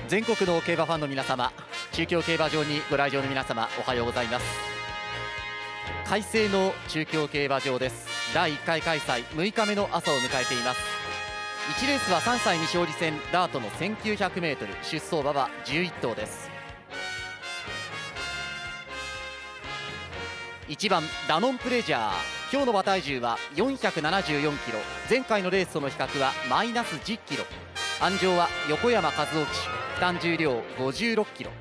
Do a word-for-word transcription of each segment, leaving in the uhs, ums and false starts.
全国の競馬ファンの皆様、中京競馬場にご来場の皆様、おはようございます。快晴の中京競馬場です。だいいっかい開催むいかめの朝を迎えています。いちレースはさんさい未勝利戦ダートの せんきゅうひゃくメートル、出走馬はじゅういっとうです。いちばんダノンプレジャー、今日の馬体重はよんひゃくななじゅうよんキロ、前回のレースとの比較はマイナスじゅっキロ。鞍上は横山和夫騎手、負担重量ごじゅうろっキロ。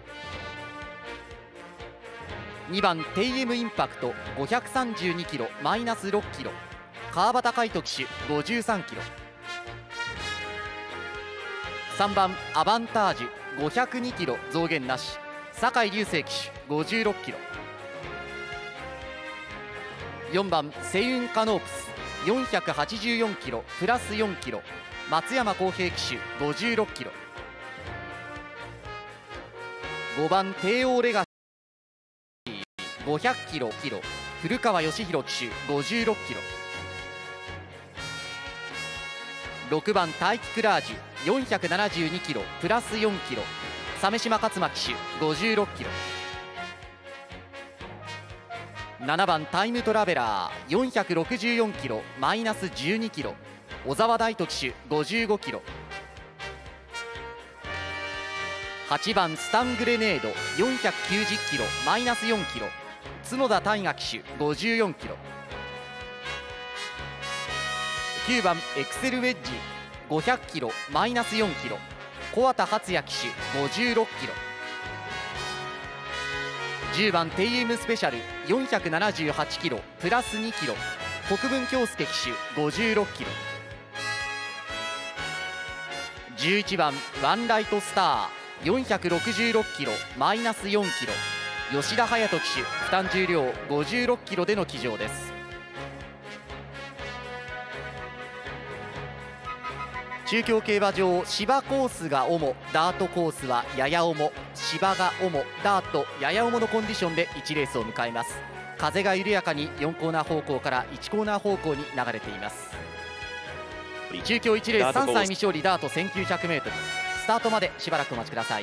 にばんテイエムインパクトごひゃくさんじゅうにキロ、マイナスろっキロ。川端海人騎手ごじゅうさんキロ。さんばんアバンタージュごひゃくにキロ、増減なし。酒井隆成騎手ごじゅうろっキロ。よんばんセイウンカノープスよんひゃくはちじゅうよんキロ、プラスよんキロ。松山康平騎手ごじゅうろっキロ。ごばん帝王レガシーごひゃくキロ、古川義弘騎手ごじゅうろっキロ。ろくばんタイキクラージュよんひゃくななじゅうにキロ、プラスよんキロ。鮫島勝馬騎手ごじゅうろっキロ。ななばんタイムトラベラーよんひゃくろくじゅうよんキロ、マイナスじゅうにキロ。小沢大斗騎手ごじゅうごキロ。はちばんスタングレネードよんひゃくきゅうじゅっキロ、マイナスよんキロ。角田大河騎手ごじゅうよんキロ。きゅうばんエクセルウェッジごひゃくキロ、マイナスよんキロ。小畑初也騎手ごじゅうろっキロ。じゅうばんテイエムスペシャルよんひゃくななじゅうはちキロ、プラスにキロ。国分京介騎手ごじゅうろっキロ。じゅういちばんワンライトスターよんひゃくろくじゅうろっキロ、マイナスよんキロ。吉田隼人騎手、負担重量ごじゅうろっキロでの騎乗です。中京競馬場、芝コースが主、ダートコースはやや重。芝が主、ダートやや重のコンディションでいちレースを迎えます。風が緩やかによんコーナー方向からいちコーナー方向に流れています。中京いちレースさんさい未勝利ダート せんきゅうひゃくメートル、スタートまでしばらくお待ちください。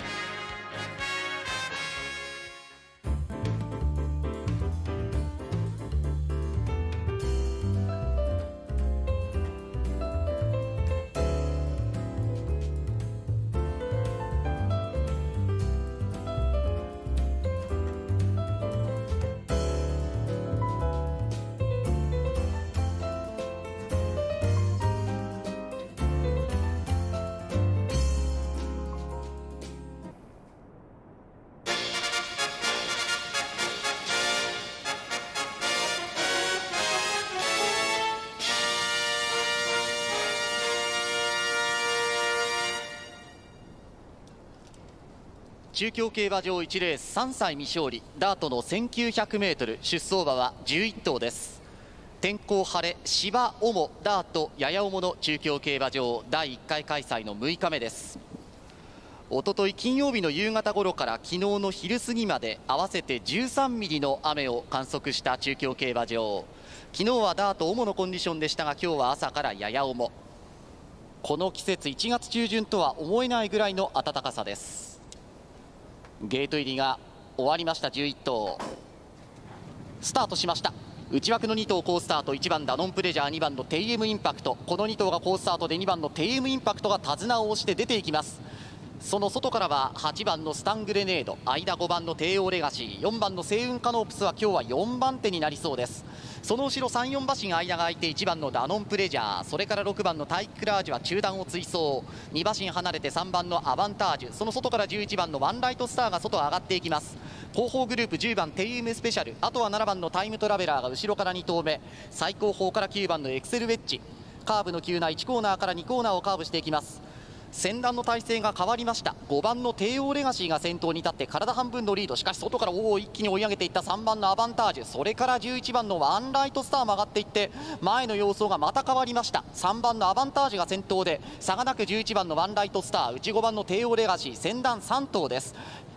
中京競馬場いちレースさんさい未勝利ダートの せんきゅうひゃくメートル、出走馬はじゅういっとうです。天候晴れ、芝主、ダートやや重の中京競馬場だいいっかい開催のむいかめです。おととい金曜日の夕方頃から昨日の昼過ぎまで合わせてじゅうさんミリの雨を観測した中京競馬場。昨日はダート主のコンディションでしたが、今日は朝からやや重。この季節いちがつちゅうじゅんとは思えないぐらいの暖かさです。ゲート入りが終わりました。じゅういっとうスタートしました。内枠のにとう好スタート、いちばんダノンプレジャー、にばんのテイエムインパクト。このにとうが好スタートでにばんのテイエムインパクトが手綱を押して出ていきます。その外からははちばんのスタングレネード、間ごばんの帝王レガシー、よんばんのセイウンカノープスは今日はよんばんてになりそうです。その後ろさん、よんばしが間が空いていちばんのダノンプレジャー、それからろくばんのタイクラージュは中段を追走。にばしん離れてさんばんのアバンタージュ、その外からじゅういちばんのワンライトスターが外上がっていきます。後方グループじゅうばんテイエムスペシャル、あとはななばんのタイムトラベラーが後ろからにとうめ、最後方からきゅうばんのエクセルウェッジ、カーブの急ないちコーナーからにコーナーをカーブしていきます。先団の体勢が変わりました。ごばんの帝王レガシーが先頭に立って体半分のリード、しかし外からおお一気に追い上げていったさんばんのアバンタージュ、それからじゅういちばんのワンライトスターも上がっていって前の様相がまた変わりました。さんばんのアバンタージュが先頭で差がなくじゅういちばんのワンライトスター、内ごばんの帝王レガシー、先団さんとうです。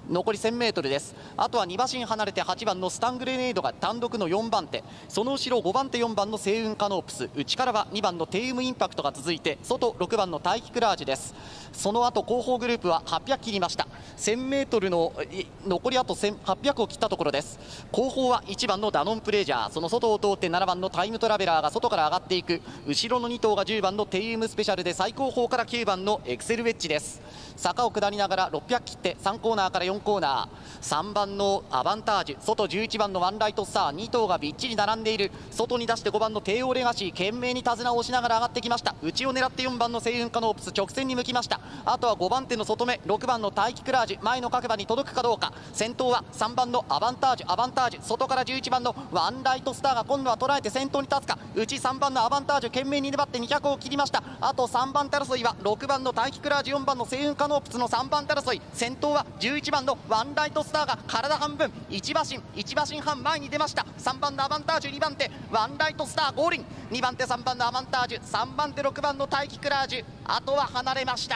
残り せんメートル です。あとはに馬身離れてはちばんのスタングレネードが単独のよんばん手、その後ろごばん手よんばんの星雲カノープス、内からはにばんのテイウムインパクトが続いて、外ろくばんの大気クラージュです。その後後方グループははっぴゃく切りました。 せんメートル の残りあとはっぴゃくを切ったところです。後方はいちばんのダノンプレジャー、その外を通ってななばんのタイムトラベラーが外から上がっていく。後ろのに頭がじゅうばんのテイウムスペシャルで、最後方からきゅうばんのエクセルウェッジです。坂を下りながらろっぴゃく切ってさんコーナーからよんコーナー、さんばんのアバンタージュ、外じゅういちばんのワンライトスター、に頭がびっちり並んでいる。外に出してごばんの帝王レガシー、懸命に手綱を押しながら上がってきました。内を狙ってよんばんの星雲カノープス、直線に向きました。あとはごばん手の外目、ろくばんの大気クラージュ、前の各馬に届くかどうか。先頭はさんばんのアバンタージュ、アバンタージュ、外からじゅういちばんのワンライトスターが今度は捉えて先頭に立つか。内さんばんのアバンタージュ、懸命に粘ってにひゃくを切りました。あとさんばん手争いはろくばんの大気クラージュ、よんばんの星雲カノープスのさんばん手争い。先頭はじゅういちばんのワンライトスターが体半分、いち馬身いち馬身半前に出ました。さんばんのアバンタージュ、にばん手ワンライトスター合輪、にばん手さんばんのアバンタージュ、さんばん手ろくばんの大気クラージュ、あとは離れました。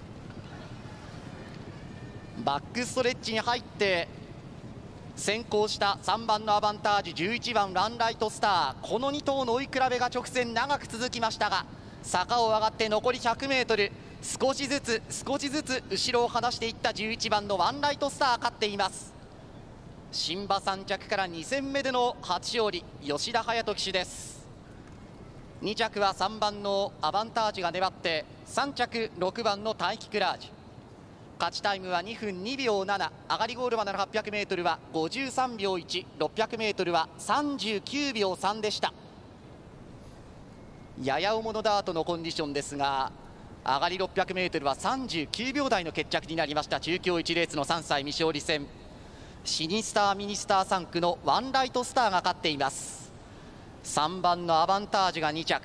バックストレッチに入って先行したさんばんのアバンタージュ、じゅういちばんランライトスター、このに頭の追い比べが直線長く続きましたが、坂を上がって残り ひゃくメートル、 少しずつ少しずつ後ろを離していったじゅういちばんのワンライトスター勝っています。新馬さん着からに戦目での初勝利、吉田隼人騎手です。に着はさんばんのアバンタージュが粘って、さん着ろくばんの大気クラージュ、勝ちタイムはにふんにびょうなな、上がりゴールまでの はっぴゃくメートル はごじゅうさんびょういち、ろっぴゃくメートル はさんじゅうきゅうびょうさんでした。やや重のダートのコンディションですが、上がり ろっぴゃくメートル はさんじゅうきゅうびょう台の決着になりました。中京いちレースのさんさい未勝利戦、シニスターミニスターさん区のワンライトスターが勝っています。さんばんのアバンタージュがに着、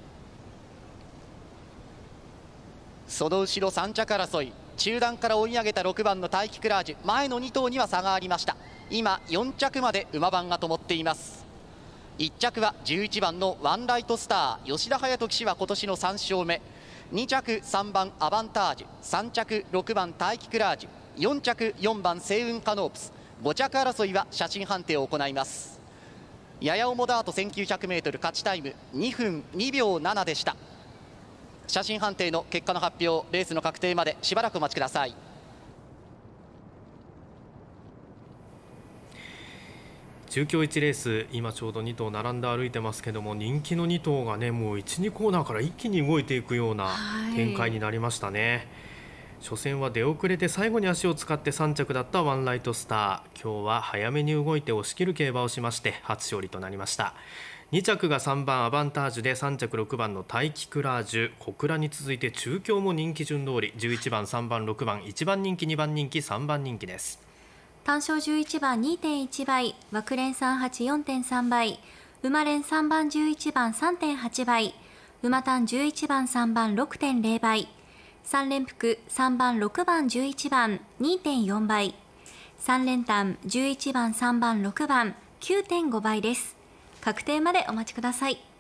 その後ろさん着争い、中段から追い上げたろくばんの大気クラージュ、前のに頭には差がありました。今よん着まで馬番が灯っています。いっ着はじゅういちばんのワンライトスター、吉田隼人騎手は今年のさん勝目、に着さんばんアバンタージュ、さん着ろくばん大気クラージュ、よん着よんばん星雲カノープス、ご着争いは写真判定を行います。やや重ダート せんきゅうひゃくメートル 勝ちタイムにふんにびょうななでした。写真判定の結果の発表、レースの確定までしばらくお待ちください。 中京いちレース、今ちょうどに頭並んで歩いてますけども、人気のに頭がね、もういち、にコーナーから一気に動いていくような展開になりましたね。初戦は出遅れて最後に足を使ってさん着だったワンライトスター、今日は早めに動いて押し切る競馬をしまして初勝利となりました。に着がさんばんアバンタージュで、さん着ろくばんの大気クラージュ、小倉に続いて中京も人気順通り、じゅういちばんさんばんろくばんいちばん人気にばん人気さんばん人気です。 単勝じゅういちばん にてんいち 倍、枠連さんはち よんてんさん 倍、馬連さんばんじゅういちばん さんてんはち 倍、馬単じゅういちばんさんばん ろくてんぜろ 倍、さん連複さんばんろくばんじゅういちばん にてんよん 倍、さん連単じゅういちばんさんばんろくばん きゅうてんご 倍です。確定までお待ちください。